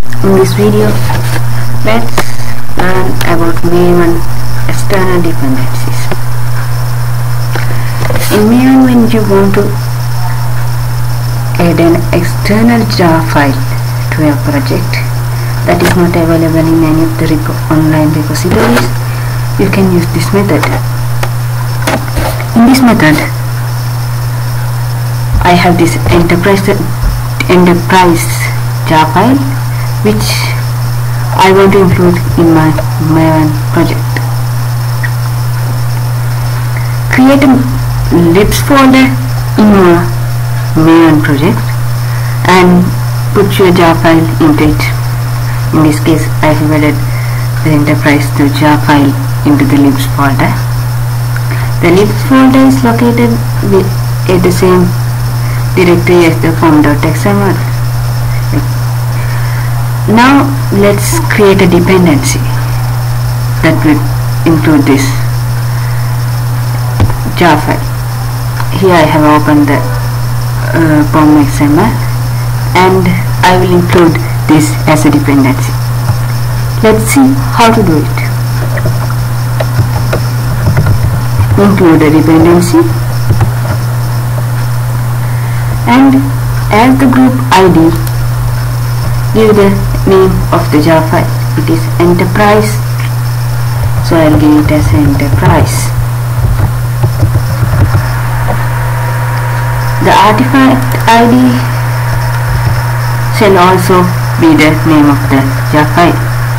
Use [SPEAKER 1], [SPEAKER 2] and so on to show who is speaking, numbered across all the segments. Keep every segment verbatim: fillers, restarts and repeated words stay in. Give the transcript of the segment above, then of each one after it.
[SPEAKER 1] In this video, let's learn about Maven external dependencies. In Maven, when you want to add an external jar file to your project that is not available in any of the repo online repositories, you can use this method. In this method, I have this enterprise enterprise jar file which I want to include in my Maven project. Create a libs folder in your Maven project and put your jar file into it. In this case, I have added the enterprise to jar file into the libs folder. The libs folder is located at the same directory as the form.xml. Now let's create a dependency that will include this jar file. Here I have opened the uh, form.xml and I will include this as a dependency. Let's see how to do it. Include a dependency and as the group I D, give the name of the jar file. It is enterprise, so I will give it as enterprise. The artifact I D shall also be the name of the jar file.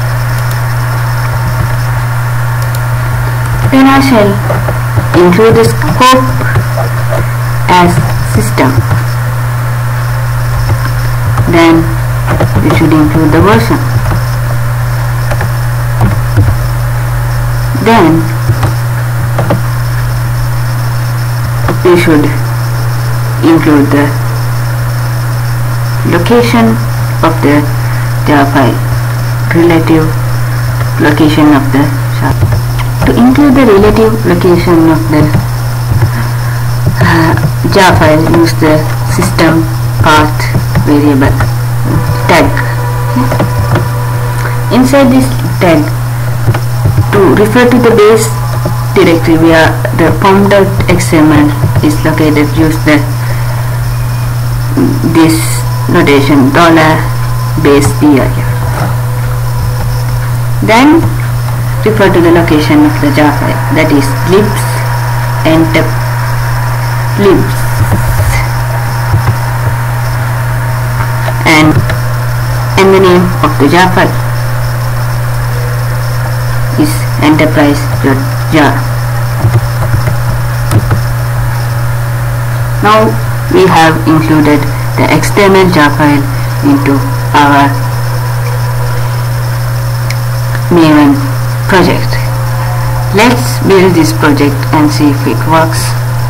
[SPEAKER 1] Then I shall include the scope as system. Then we should include the version. Then we should include the location of the jar file, relative location of the jar. To include the relative location of the uh, jar file, use the system path variable tag. Inside this tag, to refer to the base directory where the form.xml is located, use the this notation dollar base dir. Then refer to the location of the jar file, that is libs enter libs and and the name of the jar file is enterprise.jar. Now we have included the external jar file into our Maven project. Let's build this project and see if it works.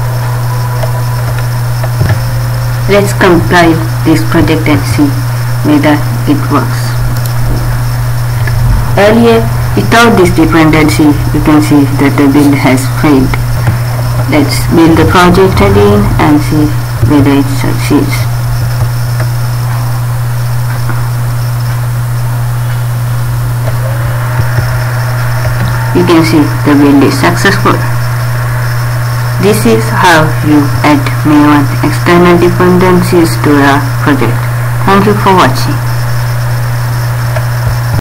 [SPEAKER 1] Let's compile this project and see whether it works. Earlier, without this dependency, you can see that the build has failed. Let's build the project again and see whether it succeeds. You can see the build is successful. This is how you add Maven external dependencies to your project. Thank you for watching.